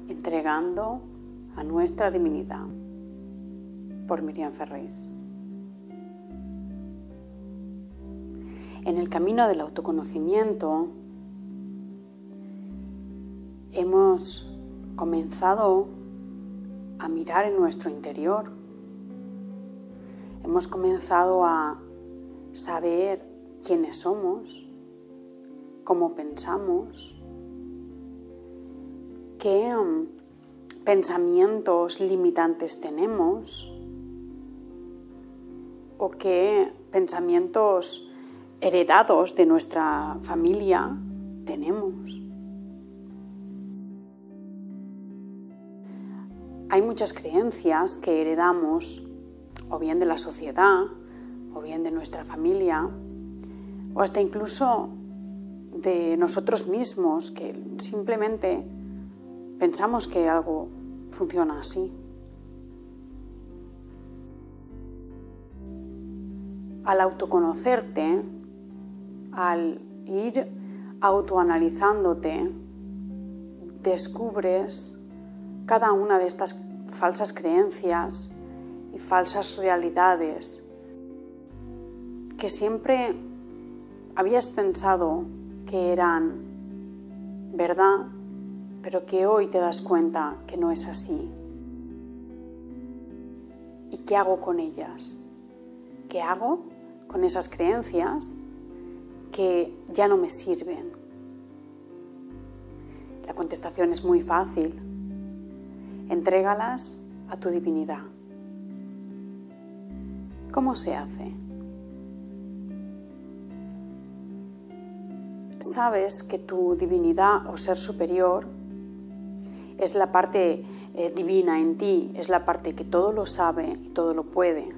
entregando a nuestra divinidad, por Miriam Ferris. En el camino del autoconocimiento hemos comenzado a mirar en nuestro interior. Hemos comenzado a saber quiénes somos, cómo pensamos, qué pensamientos limitantes tenemos o qué pensamientos heredados de nuestra familia tenemos. Hay muchas creencias que heredamos o bien de la sociedad o bien de nuestra familia o hasta incluso de nosotros mismos, que simplemente pensamos que algo funciona así. Al autoconocerte, al ir autoanalizándote, descubres cada una de estas falsas creencias y falsas realidades que siempre habías pensado que eran verdad, pero que hoy te das cuenta que no es así. ¿Y qué hago con ellas? ¿Qué hago con esas creencias que ya no me sirven? La contestación es muy fácil. Entrégalas a tu divinidad. ¿Cómo se hace? Sabes que tu divinidad o ser superior es la parte divina en ti, es la parte que todo lo sabe y todo lo puede.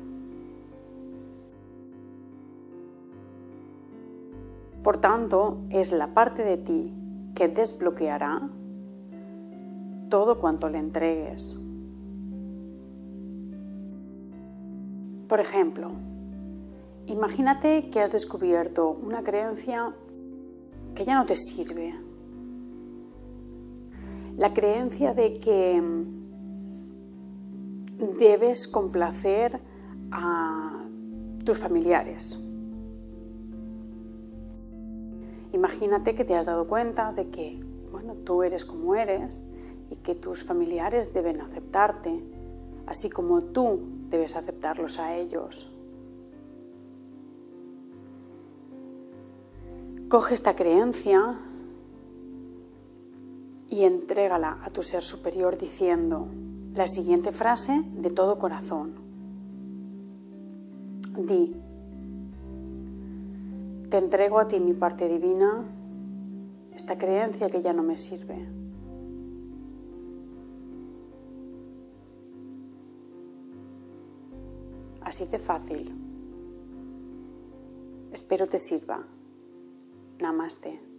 Por tanto, es la parte de ti que desbloqueará todo cuanto le entregues. Por ejemplo, imagínate que has descubierto una creencia que ya no te sirve. La creencia de que debes complacer a tus familiares. Imagínate que te has dado cuenta de que, tú eres como eres y que tus familiares deben aceptarte, así como tú debes aceptarlos a ellos. Coge esta creencia y entrégala a tu ser superior diciendo la siguiente frase de todo corazón. Di: te entrego a ti, mi parte divina, esta creencia que ya no me sirve. Así de fácil. Espero te sirva. Namaste.